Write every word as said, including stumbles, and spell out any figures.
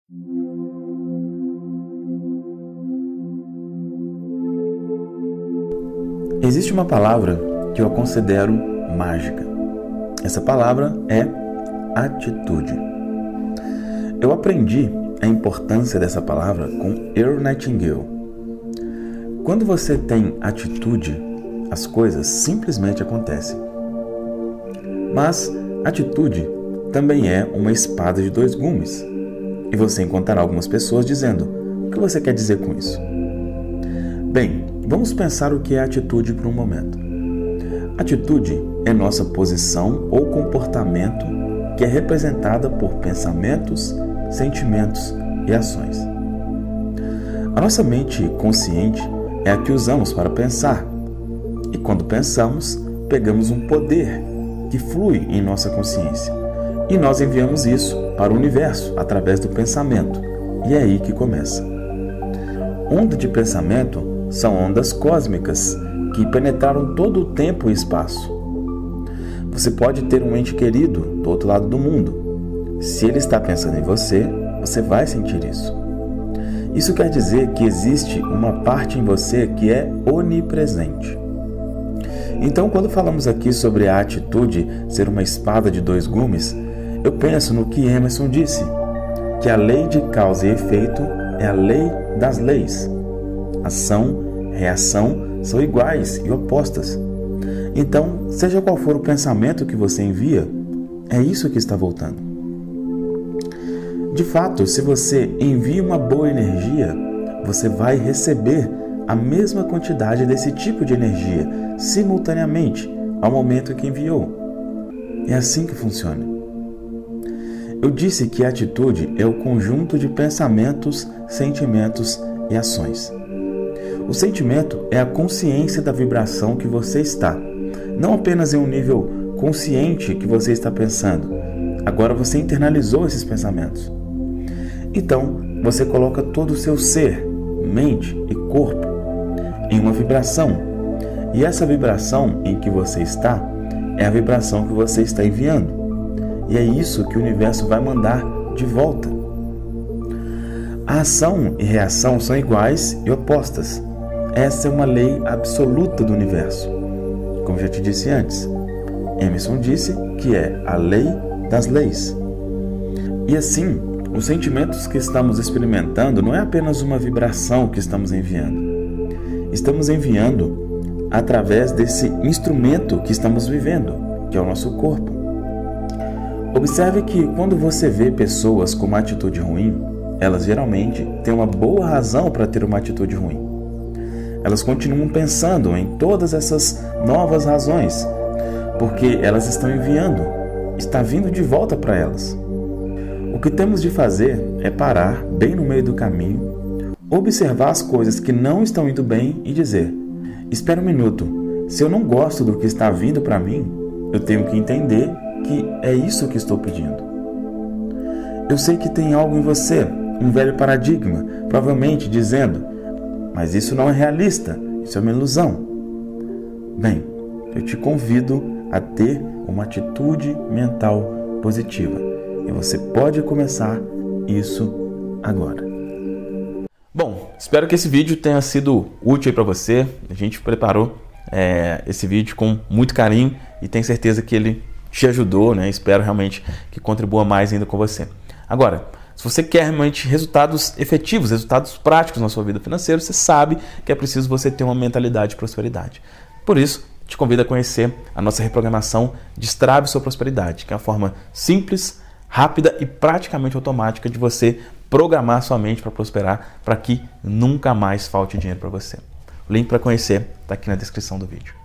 Existe uma palavra que eu considero mágica. Essa palavra é atitude. Eu aprendi a importância dessa palavra com Earl Nightingale. Quando você tem atitude, as coisas simplesmente acontecem. Mas atitude também é uma espada de dois gumes. E você encontrará algumas pessoas dizendo: o que você quer dizer com isso? Bem, vamos pensar o que é atitude por um momento. Atitude é nossa posição ou comportamento que é representada por pensamentos, sentimentos e ações. A nossa mente consciente é a que usamos para pensar. E quando pensamos, pegamos um poder que flui em nossa consciência. E nós enviamos isso para o universo através do pensamento. E é aí que começa. Onda de pensamento são ondas cósmicas que penetraram todo o tempo e espaço. Você pode ter um ente querido do outro lado do mundo. Se ele está pensando em você, você vai sentir isso. Isso quer dizer que existe uma parte em você que é onipresente. Então, quando falamos aqui sobre a atitude ser uma espada de dois gumes, eu penso no que Emerson disse, que a lei de causa e efeito é a lei das leis. Ação, reação são iguais e opostas. Então, seja qual for o pensamento que você envia, é isso que está voltando. De fato, se você envia uma boa energia, você vai receber a mesma quantidade desse tipo de energia simultaneamente ao momento que enviou. É assim que funciona. Eu disse que a atitude é o conjunto de pensamentos, sentimentos e ações. O sentimento é a consciência da vibração que você está, não apenas em um nível consciente que você está pensando. Agora você internalizou esses pensamentos. Então, você coloca todo o seu ser, mente e corpo em uma vibração. E essa vibração em que você está é a vibração que você está enviando. E é isso que o universo vai mandar de volta. A ação e reação são iguais e opostas. Essa é uma lei absoluta do universo. Como já te disse antes, Emerson disse que é a lei das leis. E assim, os sentimentos que estamos experimentando não é apenas uma vibração que estamos enviando. Estamos enviando através desse instrumento que estamos vivendo, que é o nosso corpo. Observe que quando você vê pessoas com uma atitude ruim, elas geralmente têm uma boa razão para ter uma atitude ruim. Elas continuam pensando em todas essas novas razões, porque elas estão enviando, está vindo de volta para elas. O que temos de fazer é parar bem no meio do caminho, observar as coisas que não estão indo bem e dizer: espera um minuto, se eu não gosto do que está vindo para mim, eu tenho que entender que é isso que estou pedindo. Eu sei que tem algo em você, um velho paradigma, provavelmente dizendo: mas isso não é realista, isso é uma ilusão. Bem, eu te convido a ter uma atitude mental positiva. E você pode começar isso agora. Bom, espero que esse vídeo tenha sido útil para você. A gente preparou é, esse vídeo com muito carinho e tenho certeza que ele te ajudou, né? Espero realmente que contribua mais ainda com você. Agora, se você quer realmente resultados efetivos, resultados práticos na sua vida financeira, você sabe que é preciso você ter uma mentalidade de prosperidade. Por isso, te convido a conhecer a nossa reprogramação Destrave Sua Prosperidade, que é uma forma simples, rápida e praticamente automática de você programar sua mente para prosperar, para que nunca mais falte dinheiro para você. O link para conhecer está aqui na descrição do vídeo.